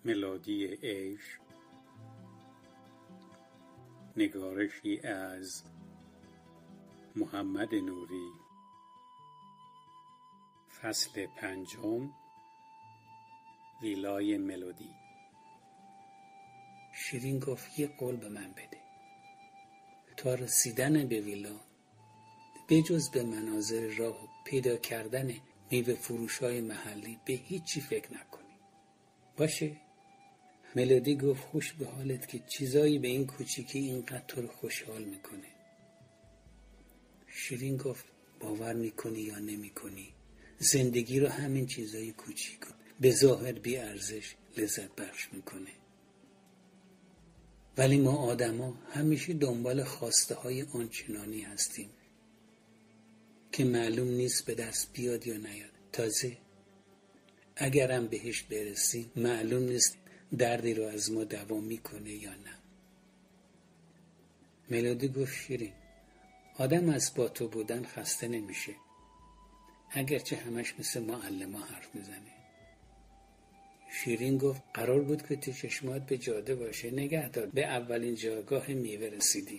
ملودی عشق، نگارشی از محمد نوری. فصل 5. ویلای ملودی. شیرین گفت یه قول به من بده. تا رسیدن به ویلا بجز به مناظر راه و پیدا کردن میوه فروشای محلی به هیچی فکر نکنی. باشه؟ ملودی گفت خوش به حالت که چیزایی به این کوچیکی اینقدر تو رو خوشحال میکنه. شیرین گفت باور میکنی یا نمیکنی زندگی رو همین چیزای کوچیک به ظاهر بی ارزش لذت بخش میکنه. ولی ما آدما همیشه دنبال خواسته های آنچنانی هستیم که معلوم نیست به دست بیاد یا نیاد. تازه اگرم بهش برسیم معلوم نیست دردی رو از ما دوا میکنه یا نه. ملودی گفت شیرین آدم از با تو بودن خسته نمیشه، اگرچه همش مثل معلم ها حرف میزنه. شیرین گفت قرار بود که تو چشمات به جاده باشه، نگه دار. به اولین جایگاه میوه رسیدیم.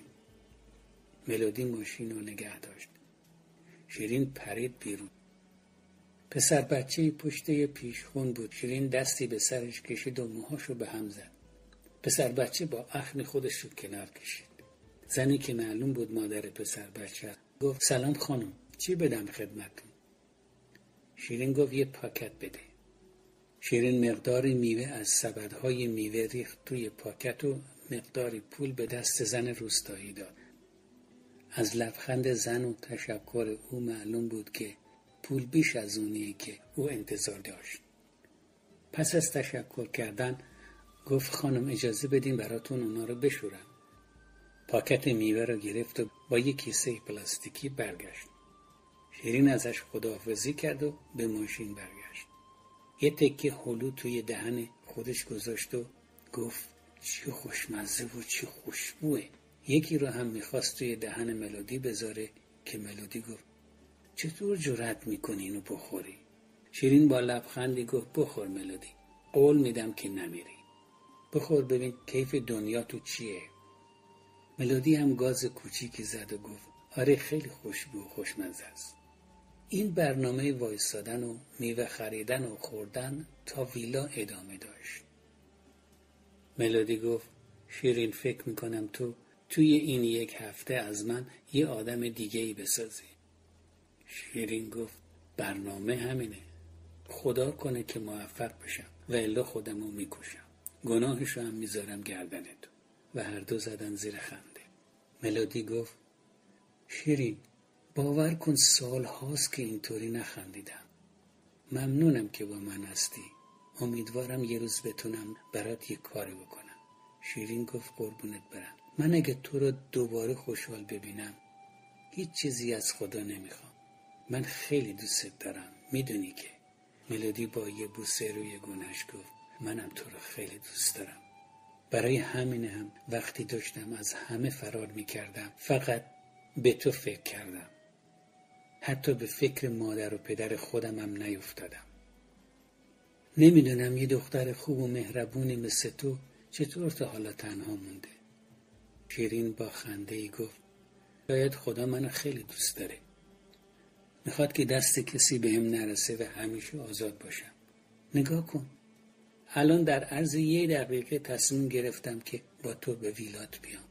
ملودی ماشین رو نگه داشت. شیرین پرید بیرون. پسر بچه‌ای پشت یه پیشخون بود. شیرین دستی به سرش کشید و موهاشو به هم زد. پسر بچه با اخم خودش رو کنار کشید. زنی که معلوم بود مادر پسر بچه گفت سلام خانم، چی بدم خدمتتون؟ شیرین گفت یه پاکت بده. شیرین مقداری میوه از سبدهای میوه ریخت توی پاکت و مقداری پول به دست زن روستایی داد. از لبخند زن و تشکر او معلوم بود که پول بیش از اونیه که او انتظار داشت. پس از تشکر کردن گفت خانم اجازه بدین براتون اونا رو بشورم. پاکت میوه رو گرفت و با یک کیسه پلاستیکی برگشت. شیرین ازش خداحافظی کرد و به ماشین برگشت. یه تکه هلو توی دهن خودش گذاشت و گفت چه خوشمزه و چه خوشبوه. یکی رو هم میخواست توی دهن ملودی بذاره که ملودی گفت چطور جرأت میکنی اینو بخوری؟ شیرین با لبخندی گفت بخور ملودی، قول میدم که نمیری. بخور ببین کیف دنیا تو چیه. ملودی هم گاز کوچیکی زد و گفت آره خیلی خوشبو و خوشمزه است. این برنامه وایسادن و میوه خریدن و خوردن تا ویلا ادامه داشت. ملودی گفت شیرین فکر میکنم تو توی این یک هفته از من یه آدم دیگه‌ای بسازی. شیرین گفت برنامه همینه، خدا کنه که موفق بشم و الا خودمو میکشم، گناهشو هم میذارم گردن تو. و هر دو زدن زیر خنده. ملودی گفت شیرین باور کن سال هاست که اینطوری نخندیدم. ممنونم که با من هستی. امیدوارم یه روز بتونم برات یه کاری بکنم. شیرین گفت قربونت برم. من اگه تو رو دوباره خوشحال ببینم هیچ چیزی از خدا نمیخوام. من خیلی دوست دارم، میدونی که. ملودی با یه بوسه روی گونه‌اش گفت منم تو رو خیلی دوست دارم. برای همین هم وقتی داشتم از همه فرار میکردم فقط به تو فکر کردم. حتی به فکر مادر و پدر خودم هم نیفتادم. نمیدونم یه دختر خوب و مهربونی مثل تو چطور تا حالا تنها مونده. شیرین با خنده‌ای گفت شاید خدا منو خیلی دوست داره، میخواد که دست کسی بهم نرسه و همیشه آزاد باشم. نگاه کن، الان در عرض 1 دقیقه تصمیم گرفتم که با تو به ویلات بیام.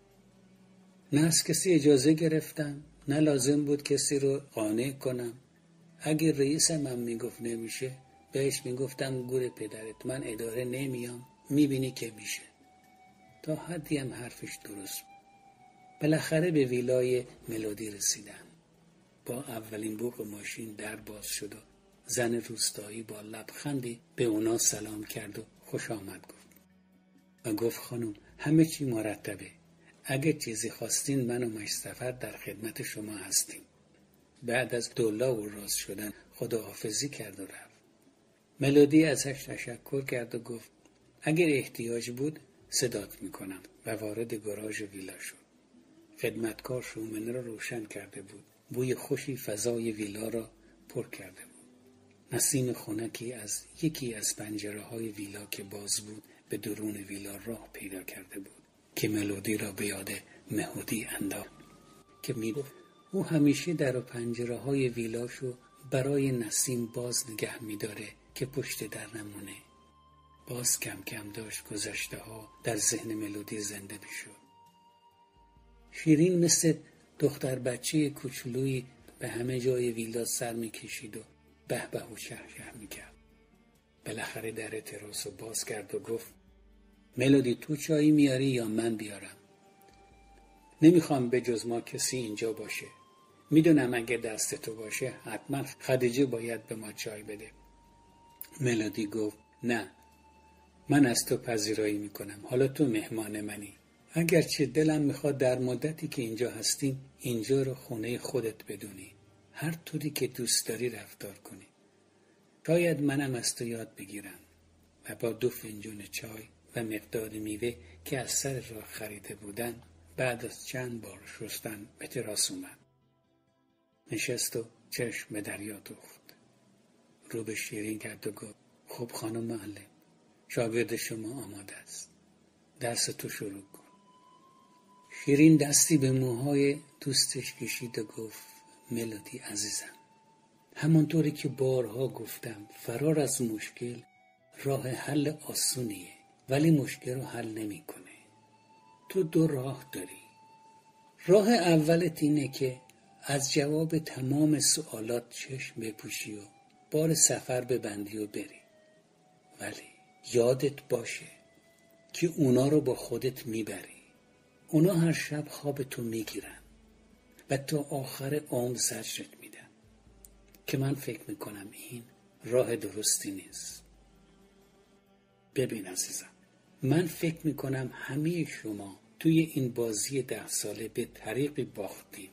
نه از کسی اجازه گرفتم، نه لازم بود کسی رو قانع کنم. اگه رئیسم هم میگفت نمیشه بهش میگفتم گور پدرت، من اداره نمیام، میبینی که میشه. تا حدی هم حرفش درست بود. بالاخره به ویلای ملودی رسیدم. با اولین بوق ماشین در باز شد و زن روستایی با لبخندی به اونا سلام کرد و خوش آمد گفت و گفت خانم همه چی مرتبه، اگه چیزی خواستین من و مشسفر در خدمت شما هستیم. بعد از دولا و راست شدن خداحافظی کرد و رفت. ملودی ازش تشکر کرد و گفت اگر احتیاج بود صدات میکنم و وارد گاراژ ویلا شد. خدمتکار شومنه را روشن کرده بود. بوی خوشی فضای ویلا را پر کرده بود. نسیم خنکی از یکی از پنجره‌های ویلا که باز بود به درون ویلا راه پیدا کرده بود که ملودی را به یاد مهودی انداخت که میگفت او همیشه در و پنجره‌های ویلاشو برای نسیم باز نگه می‌داره که پشت در نمونه. باز کم کم داشت گذشته ها در ذهن ملودی زنده میشد. شیرین مثل دختر بچه کوچولویی به همه جای ویلا سر میکشید و به به و شه میکرد. بالاخره در تراس رو باز کرد و گفت ملودی تو چایی میاری یا من بیارم؟ نمیخوام به جز ما کسی اینجا باشه. میدونم اگه دست تو باشه حتما خدیجه باید به ما چای بده. ملودی گفت نه، من از تو پذیرایی میکنم. حالا تو مهمان منی. اگرچه دلم میخواد در مدتی که اینجا هستیم اینجا رو خونه خودت بدونی. هر طوری که دوست داری رفتار کنی. شاید منم از تو یاد بگیرم. و با 2 فنجون چای و مقدار میوه که از سر راه خریده بودن بعد از چند بار شستن به تراس اومد. نشست و چشم به دریا دوخت. رو به شیرین کرد و گفت خب خانم معلم، شاگرد شما آماده است. درس تو شروع کن. شیرین دستی به موهای دوستش کشید و گفت ملودی عزیزم، همانطوری که بارها گفتم فرار از مشکل راه حل آسونیه ولی مشکل رو حل نمی‌کنه. تو 2 راه داری. راه اولت اینه که از جواب تمام سوالات چشم بپوشی و بار سفر ببندی و بری. ولی یادت باشه که اونا رو با خودت میبری. اونا هر شب خواب تو میگیرن و تا آخر عمر زجرت میدن که من فکر میکنم این راه درستی نیست. ببین عزیزم، من فکر میکنم همه شما توی این بازی 10 ساله به طریقی باختیم.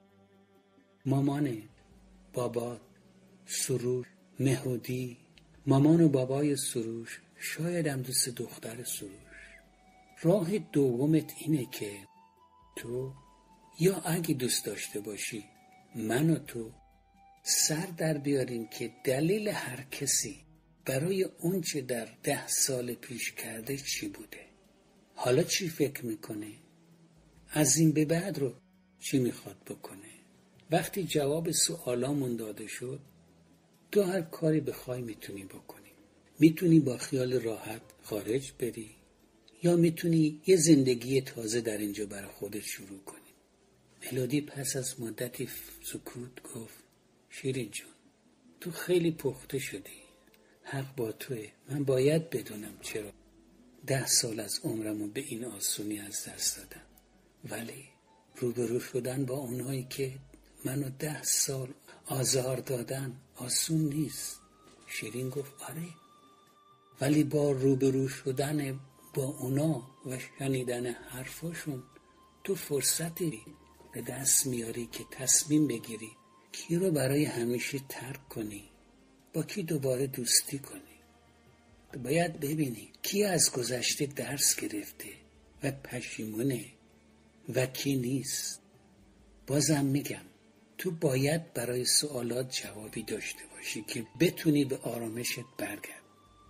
مامان، بابا، سروش، مهودی، مامان و بابای سروش، شاید هم دوست دختر سروش. راه دومت اینه که تو یا اگه دوست داشته باشی من و تو سر در بیاریم که دلیل هر کسی برای اون چه در 10 سال پیش کرده چی بوده. حالا چی فکر میکنه؟ از این به بعد رو چی میخواد بکنه؟ وقتی جواب سوالامون داده شد تو هر کاری بخوای میتونی بکنی. میتونی با خیال راحت خارج بری یا میتونی یه زندگی تازه در اینجا برای خودت شروع کنی. ملودی پس از مدتی سکوت گفت شیرین جون، تو خیلی پخته شدی. حق با توه. من باید بدونم چرا 10 سال از عمرمو به این آسونی از دست دادم. ولی روبرو شدن با اونهایی که منو 10 سال آزار دادن آسون نیست. شیرین گفت آره، ولی با روبرو شدن با اونا و شنیدن حرفاشون تو فرصتی به دست میاری که تصمیم بگیری کی رو برای همیشه ترک کنی، با کی دوباره دوستی کنی. باید ببینی کی از گذشته درس گرفته و پشیمونه و کی نیست. بازم میگم تو باید برای سوالات جوابی داشته باشی که بتونی به آرامشت برگرد.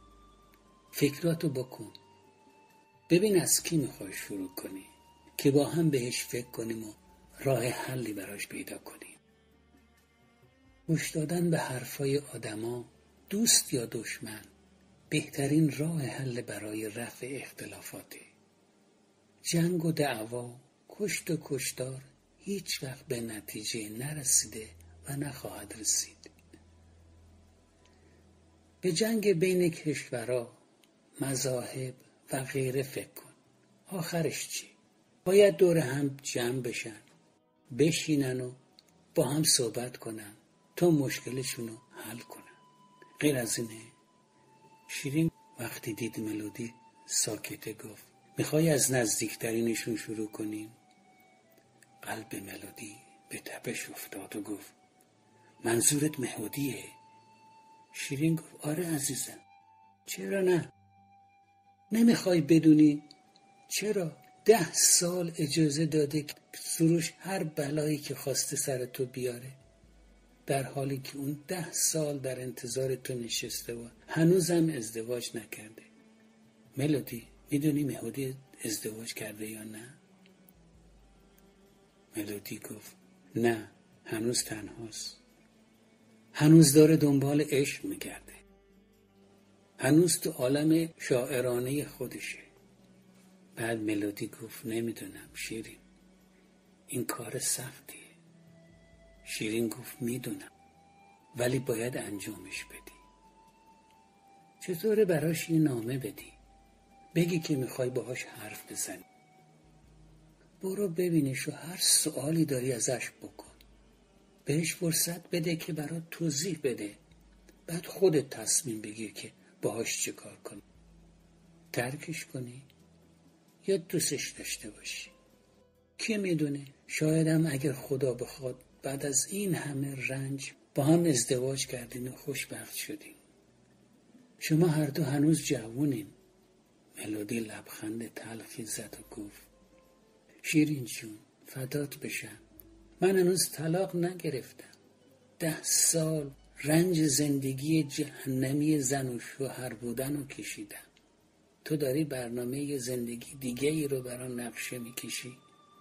فکراتو بکن. ببین از کی میخوای شروع کنی که با هم بهش فکر کنیم و راه حلی براش پیدا کنیم. گوش دادن به حرفای آدما، دوست یا دشمن، بهترین راه حل برای رفع اختلافاته. جنگ و دعوا، کشت و کشتار هیچ وقت به نتیجه نرسیده و نخواهد رسید. به جنگ بین کشورها، مذاهب و غیره فکر کن. آخرش چی؟ باید دور هم جمع بشن، بشینن و با هم صحبت کنن تا مشکلشون رو حل کنن. غیر از اینه. شیرین وقتی دید ملودی ساکته گفت میخوای از نزدیکترینشون شروع کنیم؟ قلب ملودی به تپش افتاد و گفت منظورت مهودیه؟ شیرین گفت آره عزیزم، چرا نه؟ نمیخوای بدونی چرا 10 سال اجازه داده که سروش هر بلایی که خواسته سر تو بیاره؟ در حالی که اون 10 سال در انتظار تو نشسته و هنوزم ازدواج نکرده. ملودی، میدونی مهودی ازدواج کرده یا نه؟ ملودی گفت نه، هنوز تنهاست. هنوز داره دنبال عشق میگرده. هنوز تو عالم شاعرانه خودشه. بعد ملودی گفت نمیدونم شیرین، این کار سختیه. شیرین گفت میدونم، ولی باید انجامش بدی. چطوره براش یه نامه بدی؟ بگی که میخوای باهاش حرف بزنی. برو ببینش و هر سوالی داری ازش بکن. بهش فرصت بده که برات توضیح بده. بعد خودت تصمیم بگیر که باهاش چه کار کنی. ترکش کنی یا دوستش داشته باشی. کی میدونه؟ شایدم اگر خدا بخواد بعد از این همه رنج با هم ازدواج کردین و خوشبخت شدین. شما هر دو هنوز جوونین. ملودی لبخند تلخی زد و گفت شیرین جون، فدات بشم، من هنوز طلاق نگرفتم. 10 سال رنج زندگی جهنمی زن و شوهر بودن رو کشیدم. تو داری برنامه زندگی دیگه ای رو برای نقشه میکشی؟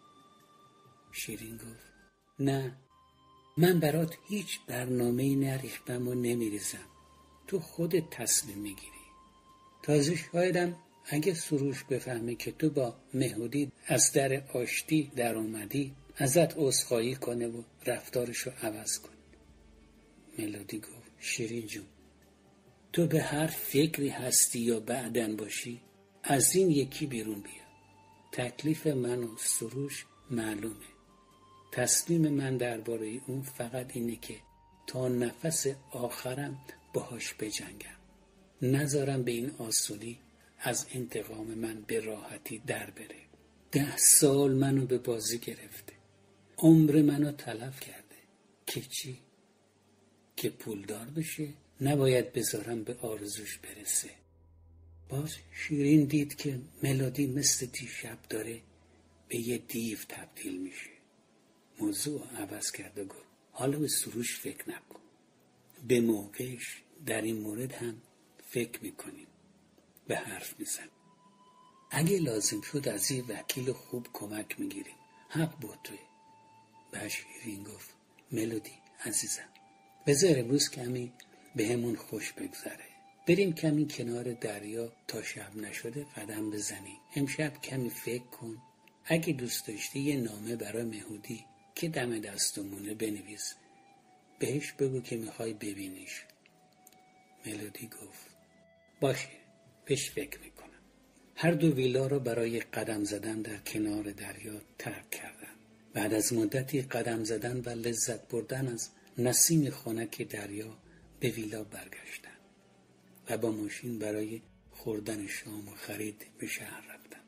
شیرین گفت نه، من برات هیچ برنامه‌ای نریختم و نمیریزم. تو خودت تصمیم میگیری. تازه شایدم اگه سروش بفهمه که تو با مهودی از در آشتی در اومدی ازت عذرخواهی کنه و رفتارشو عوض کنه. ملودی گفت شیرین جون، تو به هر فکری هستی یا بعدن باشی از این یکی بیرون بیا. تکلیف من و سروش معلومه. تصمیم من درباره اون فقط اینه که تا نفس آخرم باهاش بجنگم. نذارم به این آسونی از انتقام من به راحتی در بره. 10 سال منو به بازی گرفته. عمر منو تلف کرده. که چی؟ که پولدار بشه؟ نباید بذارم به آرزوش برسه. باز شیرین دید که ملودی مثل دیشب داره به یه دیو تبدیل میشه. موضوع عوض کرد و گفت حالا به سروش فکر نکن. به موقعش در این مورد هم فکر میکنیم. به حرف میزن. اگه لازم شد از یه وکیل خوب کمک میگیریم. حق با توی. به شیرین گفت ملودی عزیزم، بذار امروز کمی به همون خوش بگذره. بریم کمی کنار دریا تا شب نشده قدم بزنیم. امشب کمی فکر کن. اگه دوست داشتی یه نامه برای مهودی که دم دستمونه بنویس. بهش بگو که میخوای ببینیش. ملودی گفت باشه، بهش فکر میکنم. هر دو ویلا را برای قدم زدن در کنار دریا ترک کردند. بعد از مدتی قدم زدن و لذت بردن از نسیم خنک دریا به ویلا برگشتند و با ماشین برای خوردن شام و خرید به شهر رفتند.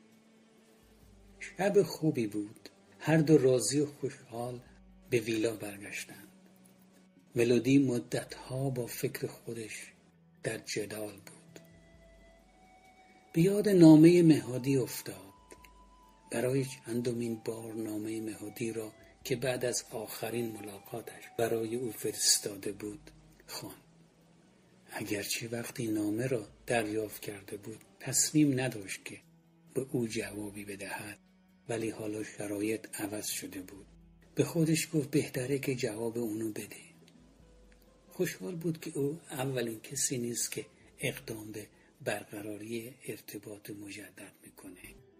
شب خوبی بود. هر دو راضی و خوشحال به ویلا برگشتند. ملودی مدتها با فکر خودش در جدال بود. به یاد نامه مهودی افتاد. برای چندمین بار نامه مهودی را که بعد از آخرین ملاقاتش برای او فرستاده بود خواند. اگرچه وقتی نامه را دریافت کرده بود تصمیم نداشت که به او جوابی بدهد، ولی حالا شرایط عوض شده بود. به خودش گفت بهتره که جواب اونو بده. خوشحال بود که او اولین کسی نیست که اقدام به برقراری ارتباط مجدد میکنه.